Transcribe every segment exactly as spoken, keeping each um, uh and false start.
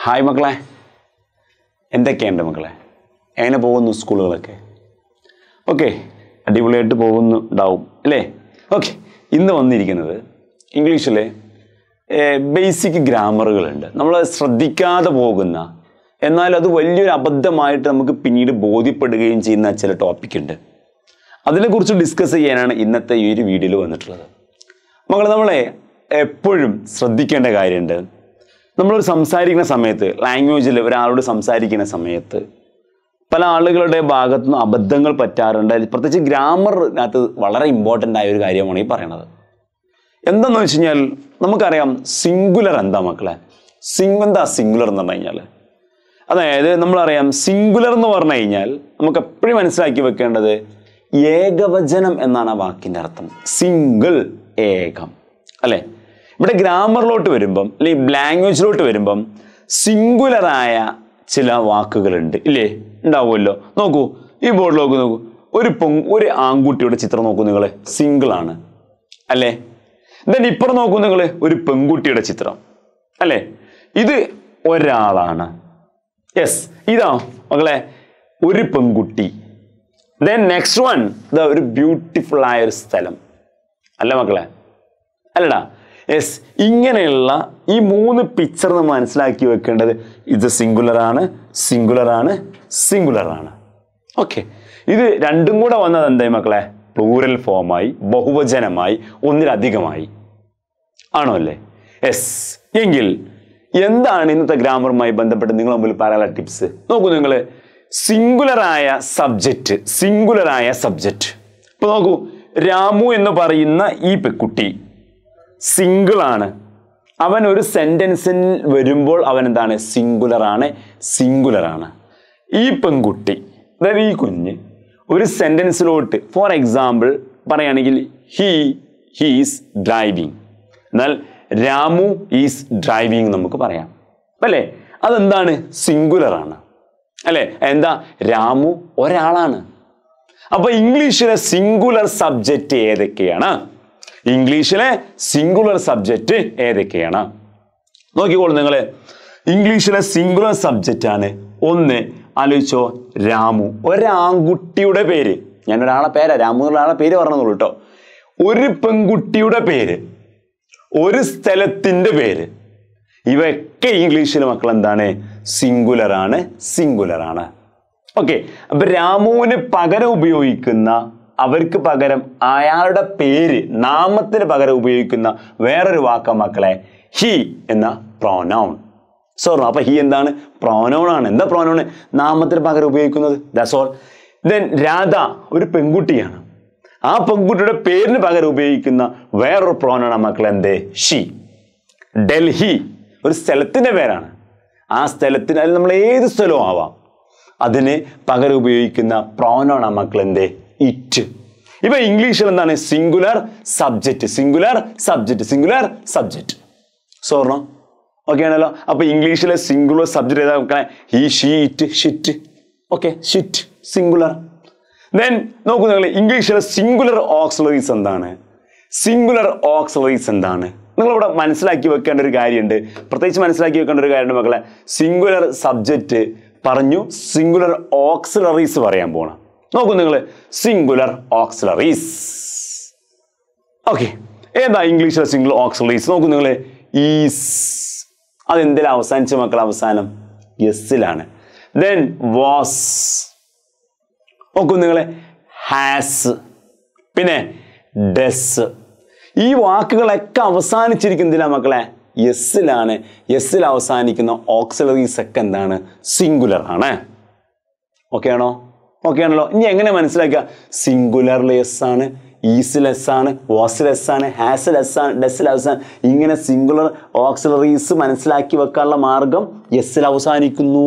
Hi മക്കളെ, എന്തൊക്കെയുണ്ട് മക്കളെ? എങ്ങനെ പോകുന്നു സ്കൂളുകളൊക്കെ? ഓക്കെ, അടിപൊളിയായിട്ട് പോകുന്നുണ്ടാവും അല്ലേ? ഓക്കെ, ഇന്ന് വന്നിരിക്കുന്നത് ഇംഗ്ലീഷിലെ ബേസിക് ഗ്രാമറുകളുണ്ട്. നമ്മൾ ശ്രദ്ധിക്കാതെ പോകുന്ന, എന്നാൽ അത് വലിയൊരു അബദ്ധമായിട്ട് നമുക്ക് പിന്നീട് ബോധ്യപ്പെടുകയും ചെയ്യുന്ന ചില ടോപ്പിക് ഉണ്ട്. അതിനെക്കുറിച്ച് ഡിസ്കസ് ചെയ്യാനാണ് ഇന്നത്തെ ഈ ഒരു വീഡിയോയിൽ വന്നിട്ടുള്ളത്. മക്കൾ, നമ്മളെ എപ്പോഴും ശ്രദ്ധിക്കേണ്ട കാര്യമുണ്ട്. നമ്മളൊരു സംസാരിക്കുന്ന സമയത്ത്, ലാംഗ്വേജിൽ ഒരാളോട് സംസാരിക്കുന്ന സമയത്ത് പല ആളുകളുടെ ഭാഗത്തു നിന്ന് അബദ്ധങ്ങൾ പറ്റാറുണ്ട്. പ്രത്യേകിച്ച് ഗ്രാമറിനകത്ത് വളരെ ഇമ്പോർട്ടൻ്റ് ആയ ഒരു കാര്യമാണ് ഈ പറയണത്. എന്താണെന്ന് വെച്ച് കഴിഞ്ഞാൽ, നമുക്കറിയാം സിംഗുലർ എന്താ മക്കളെ? സിംഗ് എന്താ സിംഗുലർ എന്ന് പറഞ്ഞു കഴിഞ്ഞാൽ? അതായത് നമ്മളറിയാം സിംഗുലർ എന്ന് പറഞ്ഞു കഴിഞ്ഞാൽ നമുക്ക് എപ്പോഴും മനസ്സിലാക്കി വെക്കേണ്ടത് ഏകവചനം എന്നാണ് ആ വാക്കിൻ്റെ അർത്ഥം. സിംഗിൾ, ഏകം അല്ലേ? ഇവിടെ ഗ്രാമറിലോട്ട് വരുമ്പം അല്ലെങ്കിൽ ലാംഗ്വേജിലോട്ട് വരുമ്പം സിംഗുലറായ ചില വാക്കുകളുണ്ട് ഇല്ലേ? ഉണ്ടാവുമല്ലോ. നോക്കൂ, ഈ ബോർഡിൽ നോക്കൂ നോക്കൂ ഒരു പൊ ഒരു ആൺകുട്ടിയുടെ ചിത്രം നോക്കൂ നിങ്ങൾ, സിംഗിൾ ആണ് അല്ലേ? ദെൻ ഇപ്പുറം നോക്കൂ നിങ്ങൾ, ഒരു പെൺകുട്ടിയുടെ ചിത്രം അല്ലേ? ഇത് ഒരാളാണ്. യെസ്, ഇതാ മക്കളെ ഒരു പെൺകുട്ടി. ദെൻ നെക്സ്റ്റ് വൺ, ഇതാ ഒരു ബ്യൂട്ടിഫുൾ ആയ ഒരു സ്ഥലം അല്ല മക്കളെ? അല്ലടാ? യെസ്, ഇങ്ങനെയുള്ള ഈ മൂന്ന് പിക്ചർ നമ്മൾ മനസ്സിലാക്കി വെക്കേണ്ടത് ഇത് സിംഗുലറാണ്, സിംഗുലറാണ്, സിംഗുലറാണ്. ഓക്കെ, ഇത് രണ്ടും കൂടെ വന്നത് എന്തായി മക്കളെ? പ്ലൂറൽ ഫോമായി, ബഹുവചനമായി, ഒന്നിലധികമായി. ആണോ അല്ലേ? യെസ്. എങ്കിൽ എന്താണ് ഇന്നത്തെ ഗ്രാമറുമായി ബന്ധപ്പെട്ട് നിങ്ങൾ മുമ്പിൽ പറയാനുള്ള ടിപ്സ്? നോക്കൂ നിങ്ങൾ, സിംഗുലറായ സബ്ജക്റ്റ്, സിംഗുലറായ സബ്ജക്റ്റ്. ഇപ്പൊ നോക്കൂ, രാമു എന്ന് പറയുന്ന ഈ കുട്ടി സിംഗിൾ ആണ്. അവൻ ഒരു സെന്റൻസിൽ വരുമ്പോൾ അവൻ എന്താണ്? സിംഗുലർ ആണ്, സിംഗുലർ ആണ്. ഈ പെൺകുട്ടി, അതായത് ഈ കുഞ്ഞ് ഒരു സെന്റൻസിലോട്ട് ഫോർ എക്സാമ്പിൾ പറയുകയാണെങ്കിൽ ഹീ ഹീസ് ഡ്രൈവിങ്, എന്നാൽ രാമു ഈസ് ഡ്രൈവിങ് നമുക്ക് പറയാം അല്ലേ? അതെന്താണ്? സിംഗുലർ ആണ് അല്ലേ? എന്താ? രാമു ഒരാളാണ്. അപ്പൊ ഇംഗ്ലീഷിലെ സിംഗുലർ സബ്ജക്റ്റ് ഏതൊക്കെയാണ്? ഇംഗ്ലീഷിലെ സിംഗുലർ സബ്ജക്റ്റ് ഏതൊക്കെയാണ്? നോക്കിക്കോളൂ നിങ്ങൾ, ഇംഗ്ലീഷിലെ സിംഗുലർ സബ്ജക്റ്റ് ആണ് ഒന്ന്. ആലോചിച്ചോ, രാമു, ഒരാൺകുട്ടിയുടെ പേര്. ഞാൻ ഒരാളെ പേരാ രാമു എന്നുള്ള ആളെ പേര് പറഞ്ഞോളൂ കേട്ടോ. ഒരു പെൺകുട്ടിയുടെ പേര്, ഒരു സ്ഥലത്തിന്റെ പേര്, ഇവയൊക്കെ ഇംഗ്ലീഷിലെ മക്കൾ എന്താണ്? സിംഗുലർ ആണ്, സിംഗുലർ ആണ്. ഓക്കെ, അപ്പൊ രാമുവിന് പകരം ഉപയോഗിക്കുന്ന, അവർക്ക് പകരം അയാളുടെ പേര്, നാമത്തിന് പകരം ഉപയോഗിക്കുന്ന വേറൊരു വാക്ക മക്കളെ ഹി എന്ന പ്രോനൗൺ. സോറി, അപ്പൊ ഹി എന്താണ്? പ്രോനൗൺ ആണ്. എന്താ പ്രോനൗൺ? നാമത്തിന് പകരം ഉപയോഗിക്കുന്നത്. That's all. ദെൻ രാധ ഒരു പെൺകുട്ടിയാണ്. ആ പെൺകുട്ടിയുടെ പേരിന് പകരം ഉപയോഗിക്കുന്ന വേറൊരു പ്രോനൗൺ ആണ് മക്കളെ എന്ത്? ഷി. ഡൽഹി ഒരു സ്ഥലത്തിന്റെ പേരാണ്. ആ സ്ഥലത്തിന്, അതിൽ നമ്മൾ ഏത് സ്ഥലവും ആവാം, അതിന് പകരം ഉപയോഗിക്കുന്ന പ്രോനൗൺ ആണ് മക്കൾ എന്ത്? ഇറ്റ്. ഇപ്പൊ ഇംഗ്ലീഷിൽ എന്താണ്? Singular subject, singular subject, singular subject. സോർണോ? ഓക്കെ ആണല്ലോ? അപ്പൊ ഇംഗ്ലീഷിലെ സിംഗുലർ സബ്ജക്റ്റ് ഏതാ മക്കളെ? ഹി, ഷീ, ഇറ്റ്, ഷിറ്റ്. ഓക്കെ, ഷിറ്റ് സിംഗുലർ. ദെൻ നോക്കൂ നിങ്ങൾ, ഇംഗ്ലീഷിലെ സിംഗുലർ ഓക്സിലറീസ് എന്താണ്? സിംഗുലർ ഓക്സിലറീസ് എന്താണ്? നിങ്ങളിവിടെ മനസ്സിലാക്കി വെക്കേണ്ട ഒരു കാര്യമുണ്ട്, പ്രത്യേകിച്ച് മനസ്സിലാക്കി വെക്കേണ്ട ഒരു കാര്യമുണ്ട് മക്കളെ. സിംഗുലർ സബ്ജക്റ്റ് പറഞ്ഞു, സിംഗുലർ ഓക്സിലറീസ് പറയാൻ പോണം. നോക്കൂ നിങ്ങൾ, സിംഗുലർ ഓക്സിലറീസ്. ഓക്കെ, ഏതാ ഇംഗ്ലീഷിലെ സിംഗുലർ ഓക്സിലറീസ്? നോക്കൂ നിങ്ങൾ, ഈസ്, അതെന്തിലാണ് അവസാനിച്ച മക്കൾ? അവസാനം യെസ്സിലാണ്. Then was. നോക്കൂ നിങ്ങൾ, ഹാസ്, പിന്നെ ഡസ്. ഈ വാക്കുകളൊക്കെ അവസാനിച്ചിരിക്കുന്നതിലാണ് മക്കളെ? യെസ്സിലാണ്. യെസ്സിൽ അവസാനിക്കുന്ന ഓക്സിലറീസ് ഒക്കെ എന്താണ്? സിംഗുലർ ആണ്. ഓക്കെ ആണോ? ഓക്കെ ആണല്ലോ? ഇനി എങ്ങനെ മനസ്സിലാക്കുക? സിംഗുലറിൽ എസ് ആണ്, ഈസ് ലെസ് ആണ്, വാസ് ലെസ് ആണ്, ഹാസ് ലെസ് ആണ്, ഡസ് ലെസ് ആണ്. ഇങ്ങനെ സിംഗുലർ ഓക്സിലറീസ് മനസ്സിലാക്കി വെക്കാനുള്ള മാർഗം യെസ്സിൽ അവസാനിക്കുന്നു.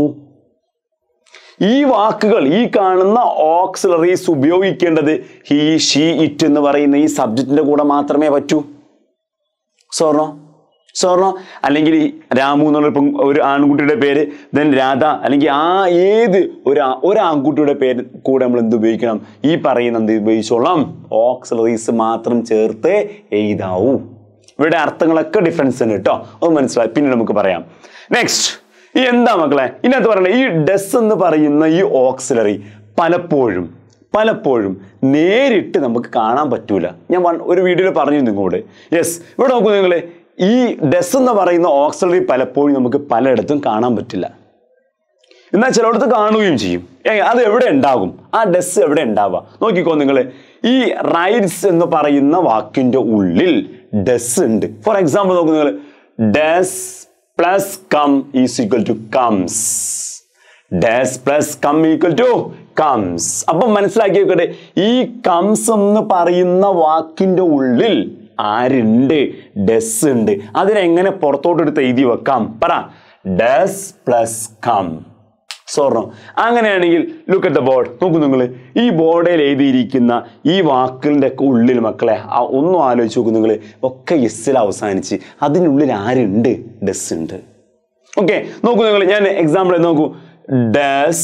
ഈ വാക്കുകൾ, ഈ കാണുന്ന ഓക്സിലറീസ് ഉപയോഗിക്കേണ്ടത് ഹി, ഷീ, ഇറ്റ് എന്ന് പറയുന്ന ഈ സബ്ജക്റ്റിന്റെ കൂടെ മാത്രമേ പറ്റൂ. സോർണോ? സോർണോ? അല്ലെങ്കിൽ രാമു എന്നുള്ള ഒരു ആൺകുട്ടിയുടെ പേര്, ദെൻ രാധ, അല്ലെങ്കിൽ ആ ഏത് ഒരു ഒരു ആൺകുട്ടിയുടെ പേര് കൂടെ നമ്മൾ എന്ത് ഉപയോഗിക്കണം? ഈ പറയുന്ന എന്ത് ഉപയോഗിച്ചോളാം? ഓക്സിലറീസ് മാത്രം ചേർത്ത് എഴുതാവൂ. ഇവിടെ അർത്ഥങ്ങളൊക്കെ ഡിഫറൻസ് ഉണ്ട് കേട്ടോ, അത് മനസ്സിലായി, പിന്നെ നമുക്ക് പറയാം. നെക്സ്റ്റ്, ഈ എന്താ മക്കളെ ഇതിനകത്ത് പറയണേ ഈ ഡസ് എന്ന് പറയുന്ന ഈ ഓക്സിലറി പലപ്പോഴും പലപ്പോഴും നേരിട്ട് നമുക്ക് കാണാൻ പറ്റൂല. ഞാൻ ഒരു വീഡിയോയിൽ പറഞ്ഞു നിങ്ങളോട്. യെസ്, ഇവിടെ നോക്കൂ നിങ്ങൾ, ഈ ഡസ് എന്ന് പറയുന്ന ഓക്സിലറി പലപ്പോഴും നമുക്ക് പലയിടത്തും കാണാൻ പറ്റില്ല. എന്നാൽ ചിലയിടത്ത് കാണുകയും ചെയ്യും. അത് എവിടെ ഉണ്ടാകും? ആ ഡസ് എവിടെ ഉണ്ടാവുക? നോക്കിക്കോ നിങ്ങൾ, ഈ റൈഡ്സ് എന്ന് പറയുന്ന വാക്കിന്റെ ഉള്ളിൽ ഡസ് ഉണ്ട്. ഫോർ എക്സാമ്പിൾ നോക്കൂ നിങ്ങൾ, does plus come is equal to comes. Does plus come equal to comes. അപ്പം മനസ്സിലാക്കി വെക്കട്ടെ, ഈ കംസ് എന്ന് പറയുന്ന വാക്കിന്റെ ഉള്ളിൽ ആരുണ്ട്? ഡസ് ഉണ്ട്. അതിനെങ്ങനെ പുറത്തോട്ട് എടുത്ത് എഴുതി വെക്കാം? പറ. Does plus come. സോർണോ? അങ്ങനെയാണെങ്കിൽ ലുക്ക് അറ്റ് ദ ബോർഡ്. നോക്കൂ നിങ്ങൾ, ഈ ബോർഡിൽ എഴുതിയിരിക്കുന്ന ഈ വാക്കിൻ്റെ ഒക്കെ ഉള്ളിൽ മക്കളെ ഒന്നും ആലോചിച്ച് നോക്കൂ നിങ്ങൾ, ഒക്കെ എസ്സിൽ അവസാനിച്ച് അതിനുള്ളിൽ ആരുണ്ട്? ഡസ് ഉണ്ട്. ഓക്കെ, നോക്കൂ നിങ്ങൾ, ഞാൻ എക്സാമ്പിൾ നോക്കൂ. Does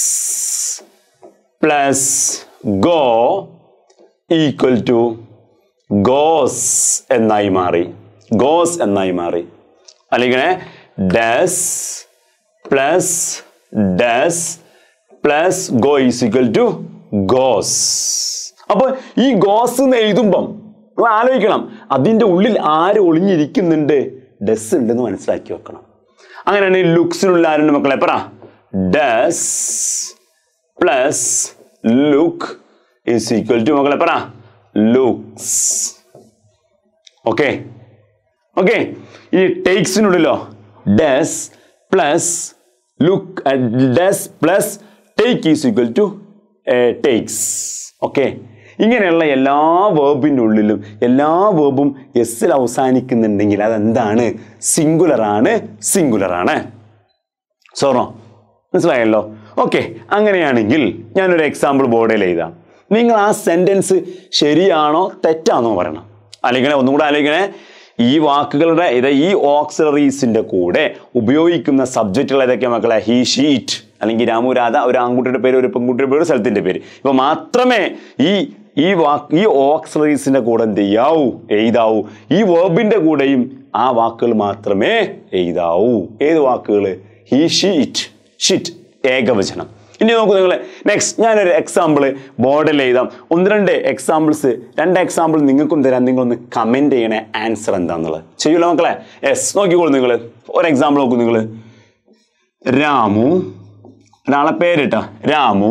plus go equal to goes എന്നായി മാറി. ഗോസ് എന്നായി മാറി. അല്ലെങ്കിൽ does plus does plus go is equal to goes. അപ്പോൾ ഈ ഗോസ് എന്ന് എഴുതുമ്പം നമ്മൾ ആലോചിക്കണം, അതിൻ്റെ ഉള്ളിൽ ആര് ഒളിഞ്ഞിരിക്കുന്നുണ്ട്? ഡസ് ഉണ്ടെന്ന് മനസ്സിലാക്കി വെക്കണം. അങ്ങനെയാണെങ്കിൽ ലുക്സിനുള്ള ആരുണ്ട് മക്കളെ? പറ. Does plus look is equal to മക്കളെ പറ ലുക്സ്. ഓക്കെ ഓക്കെ ഈ ടേക്സിനുള്ളിലോ does plus look does plus take is equal to takes. Okay, ഇങ്ങനെയുള്ള എല്ലാ വേർബിൻ്റെ ഉള്ളിലും എല്ലാ വേർബും എസ്സിൽ അവസാനിക്കുന്നുണ്ടെങ്കിൽ അതെന്താണ്? സിംഗുലർ ആണ്. സിംഗുലർ ആണ്. സോറോ? മനസ്സിലായല്ലോ? ഓക്കെ, അങ്ങനെയാണെങ്കിൽ ഞാനൊരു എക്സാമ്പിൾ ബോർഡിൽ എഴുതാം. നിങ്ങൾ ആ സെൻറ്റൻസ് ശരിയാണോ തെറ്റാണോ പറയണം. അല്ലെങ്കിൽ ഒന്നും കൂടെ ആലോചിക്കണേ, ഈ വാക്കുകളുടെ ഇത് ഈ ഓക്സിലറീസിൻ്റെ കൂടെ ഉപയോഗിക്കുന്ന സബ്ജക്റ്റുകൾ ഏതൊക്കെയാ മക്കളെ? ഹീ, ഷീറ്റ്, അല്ലെങ്കിൽ രാമു, രാധ, ഒരു ആൺകുട്ടിയുടെ പേര്, ഒരു പെൺകുട്ടിയുടെ പേര്, ഒരു സ്ഥലത്തിൻ്റെ പേര്. ഇപ്പം മാത്രമേ ഈ ഈ വാക്ക് ഈ ഓക്സിലറീസിൻ്റെ കൂടെ എന്ത് ചെയ്യാവൂ? എഴുതാവൂ. ഈ വേർബിൻ്റെ കൂടെയും ആ വാക്കുകൾ മാത്രമേ എഴുതാവൂ. ഏത് വാക്കുകൾ? ഹീ, ഷീറ്റ്, ഷിറ്റ് ഏകവചനം. ഇനി നോക്കൂ നിങ്ങൾ, നെക്സ്റ്റ് ഞാനൊരു എക്സാമ്പിൾ ബോർഡിൽ എഴുതാം. ഒന്ന് രണ്ട് എക്സാമ്പിൾസ് രണ്ട് എക്സാമ്പിൾ നിങ്ങൾക്കും തരാം. നിങ്ങളൊന്ന് കമൻറ്റ് ചെയ്യണേ ആൻസർ എന്താണെന്നുള്ളത്. ചെയ്യൂല മക്കളെ? യെസ്, നോക്കിക്കോളൂ നിങ്ങൾ. ഒരു എക്സാമ്പിൾ നോക്കൂ നിങ്ങൾ. രാമു, ഒരാളെ പേരിട്ട രാമു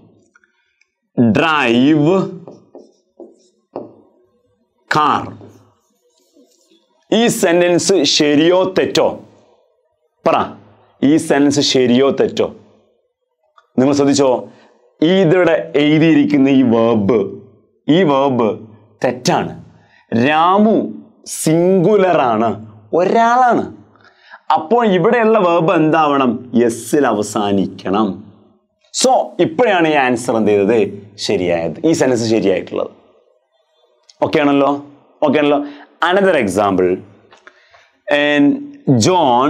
ഡ്രൈവ് കാർ. ഈ സെന്റൻസ് ശരിയോ തെറ്റോ? പറ. ഈ സെന്റൻസ് ശരിയോ തെറ്റോ? നിങ്ങൾ ശ്രദ്ധിച്ചോ, ഇതിവിടെ എഴുതിയിരിക്കുന്ന ഈ വേർബ് ഈ വേർബ് തെറ്റാണ്. രാമു സിംഗുലർ ആണ്, ഒരാളാണ്. അപ്പോൾ ഇവിടെയുള്ള വേർബ് എന്താവണം? എസ്സിൽ അവസാനിക്കണം. സോ ഇപ്പോഴാണ് ഈ ആൻസർ എന്ത് ചെയ്തത്? ശരിയായത്. ഈ സെന്റൻസ് ശരിയായിട്ടുള്ളത്. ഓക്കെ ആണല്ലോ? ഓക്കെ ആണല്ലോ? Another example. John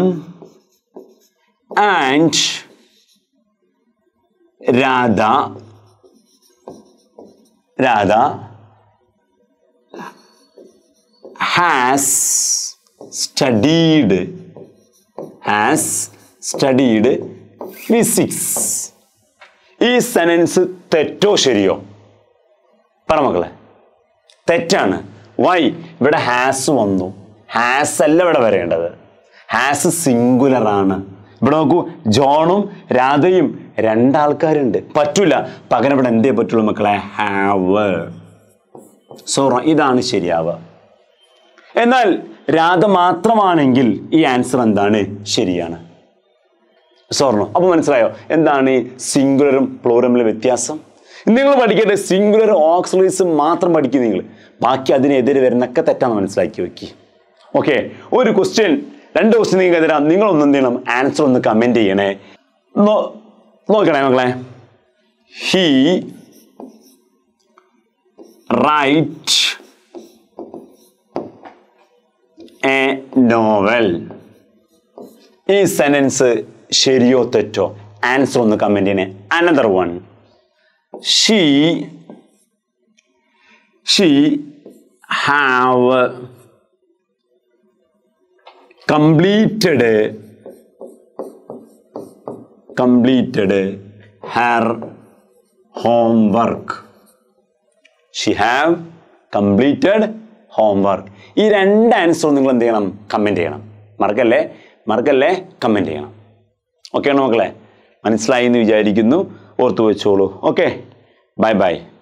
and Radha Radha has studied has studied physics. ഈ സെനൻസ് തെറ്റോ ശരിയോ? പറ മക്കളെ. തെറ്റാണ്. വൈ? ഇവിടെ ഹാസ് വന്നു. ഹാസ് അല്ല ഇവിടെ വരേണ്ടത്. ഹാസ് സിംഗുലർ ആണ്. ഇവിടെ നോക്കൂ, ജോണും രാധയും രണ്ടാൾക്കാരുണ്ട്. പറ്റൂല. പകരം ഇവിടെ എന്തേ പറ്റുള്ളൂ മക്കളെ? ഹാവ്. സോ ഇതാണ് ശരിയാവുക. എന്നാൽ രാധ മാത്രമാണെങ്കിൽ ഈ ആൻസർ എന്താണ്? ശരിയാണ്. സോർണോ? അപ്പൊ മനസ്സിലായോ എന്താണ് ഈ സിംഗുലറും പ്ലൂറമിലെ വ്യത്യാസം? നിങ്ങൾ പഠിക്കേണ്ടത് സിംഗുലർ ഓക്സിലറീസ് മാത്രം പഠിക്കും. നിങ്ങൾ ബാക്കി അതിനെതിരെ വരുന്നൊക്കെ തെറ്റാന്ന് മനസ്സിലാക്കി വെക്കി. ഓക്കെ, ഒരു ക്വസ്റ്റ്യൻ രണ്ട് ക്വസ്റ്റ്യൻ നിങ്ങൾക്ക് തരാം. നിങ്ങളൊന്നും എന്ത് ചെയ്യണം? ആൻസർ ഒന്ന് കമന്റ് ചെയ്യണേ. നോക്കണേ മക്കളെ. He write a novel. ഈ സെന്റൻസ് ശരിയോ തെറ്റോ? ആൻസർ ഒന്ന് കമന്റ് ചെയ്യണേ. Another one. She she have completed completed her homework. She have completed homework. ഈ രണ്ട് ആൻസറും നിങ്ങൾ എന്ത് ചെയ്യണം? കമൻറ്റ് ചെയ്യണം. മറക്കല്ലേ മറക്കല്ലേ കമൻറ്റ് ചെയ്യണം. ഓക്കെ ആണോ മക്കളെ? മനസ്സിലായി എന്ന് വിചാരിക്കുന്നു. ഓർത്തു വെച്ചോളൂ. Okay, bye by.